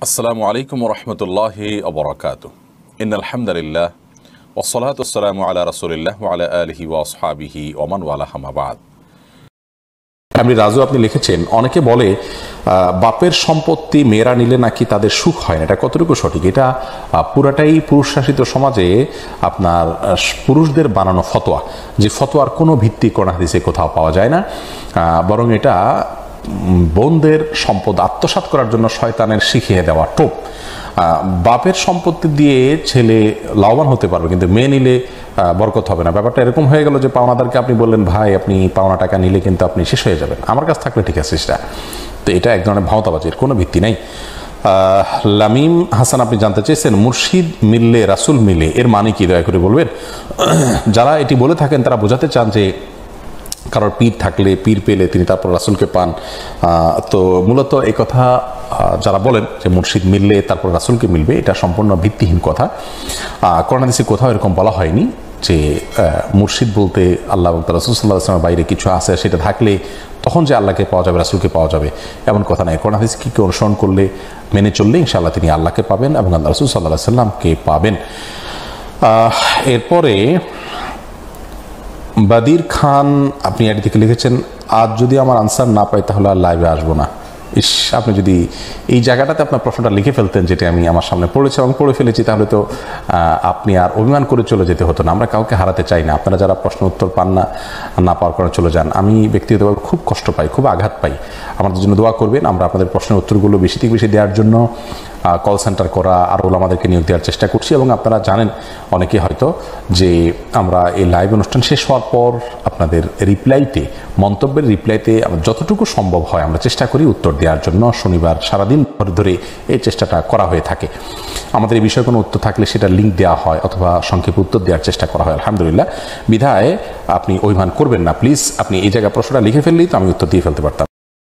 আসসালামু আলাইকুম রহমতুল্লাহি ওবরাকাতু ইন্নাল হামদুলিল্লাহ ওয়াসসালাতু ওয়াসসালামু আলা রাসূলিল্লাহ ওয়া আলা আলিহি ওয়া আসহাবিহি ওয়া মান ওয়ালাহু মা বাদ। আপনি রাজু আপনি লিখেছেন অনেকে বলে বাপের সম্পত্তি মেয়েরা নিলে নাকি তাদের সুখ হয় না, এটা কতটুকু সঠিক? এটা পুরাটাই পুরুষ শাসিত সমাজে আপনার পুরুষদের বানানো ফতোয়া, যে ফতোয়ার কোনো ভিত্তি কোরআন হাদিসে কোথাও পাওয়া যায় না, বরং এটা বোনদের সম্পদ আত্মসাৎ করার জন্য শয়তানের শিখিয়ে দেওয়া টোপ। বাপের সম্পত্তি দিয়ে ছেলে লাভবান হতে পারবে, কিন্তু মেয়ে নিলে বরকত হবে না। ব্যাপারটা এরকম হয়ে গেল যে পাওনাদারকে আপনি বললেন ভাই আপনি পাওনা টাকা নিলে কিন্তু আপনি শেষ হয়ে যাবেন, আমার কাছে থাকলে ঠিক আছে সেটা। তো এটা এক ধরনের ভাওতাবাজির কোনো ভিত্তি নাই। লামিম হাসান আপনি জানতে চেয়েছেন মুর্শিদ মিললে রাসুল মিলে এর মানে কি, দয়া করে বলবেন। যারা এটি বলে থাকেন তারা বোঝাতে চান যে কারোর পীর থাকলে, পীর পেলে তিনি তারপর রাসুলকে পান। তো মূলত এই কথা যারা বলেন যে মুর্শিদ মিললে তারপর রাসুলকে মিলবে, এটা সম্পূর্ণ ভিত্তিহীন কথা। কোরআন হাদিসে কোথাও এরকম বলা হয়নি যে মুর্শিদ বলতে আল্লাহ বলতে রাসূল সাল্লাল্লাহু আলাইহি ওয়াসাল্লামের বাইরে কিছু আছে, সেটা থাকলে তখন যে আল্লাহকে পাওয়া যাবে, রাসুলকে পাওয়া যাবে, এমন কথা নাই। কোরআন হাদিসকে অনুসরণ করলে, মেনে চললে ইনশাআল্লাহ তিনি আল্লাহকে পাবেন এবং আল্লাহ রাসূল সাল্লাল্লাহু আলাইহি ওয়াসাল্লামকে পাবেন। এরপরে বাদির খান আপনি এটি থেকে লিখেছেন আজ যদি আমার আনসার না পাই তাহলে আর লাইভে আসবো না। আপনি যদি এই জায়গাটাতে আপনার প্রশ্নটা লিখে ফেলতেন, যেটা আমি আমার সামনে পড়েছি এবং পড়ে ফেলেছি, তাহলে তো আপনি আর অভিমান করে চলে যেতে হতো না। আমরা কাউকে হারাতে চাই না। আপনারা যারা প্রশ্ন উত্তর পান না পাওয়ার কারণে চলে যান, আমি ব্যক্তিগতভাবে খুব কষ্ট পাই, খুব আঘাত পাই। আমাদের জন্য দোয়া করবেন। আমরা আপনাদের প্রশ্নের উত্তরগুলো বেশি থেকে বেশি দেওয়ার জন্য কল সেন্টার করা আর আমাদেরকে নিয়োগ দেওয়ার চেষ্টা করছি। এবং আপনারা জানেন অনেকে হয়তো যে আমরা এই লাইভ অনুষ্ঠান শেষ হওয়ার পর আপনাদের রিপ্লাইতে, মন্তব্যের রিপ্লাইতে যতটুকু সম্ভব হয় আমরা চেষ্টা করি উত্তর দেওয়ার জন্য। শনিবার সারাদিন ধরে এই চেষ্টাটা করা হয়ে থাকে। আমাদের এই বিষয়ে কোনো উত্তর থাকলে সেটা লিঙ্ক দেওয়া হয় অথবা সংক্ষেপে উত্তর দেওয়ার চেষ্টা করা হয় আলহামদুলিল্লাহ। বিধায় আপনি অভিমান করবেন না প্লিজ। আপনি এই জায়গায় প্রশ্নটা লিখে ফেললেই তো আমি উত্তর দিয়ে ফেলতে পারতাম।